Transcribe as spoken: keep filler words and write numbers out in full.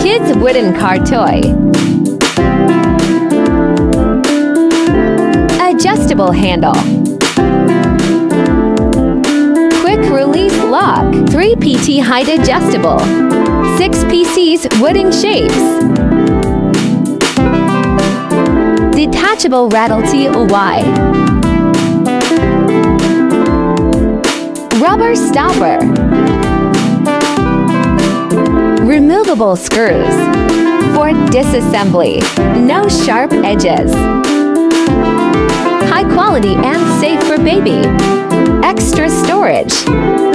Kids wooden car toy. Adjustable handle. Quick release lock. three P T height adjustable. six P Cs wooden shapes. Detachable rattle T Y. Rubber stopper. Removable screws. For disassembly. No sharp edges. High quality and safe for baby. Extra storage.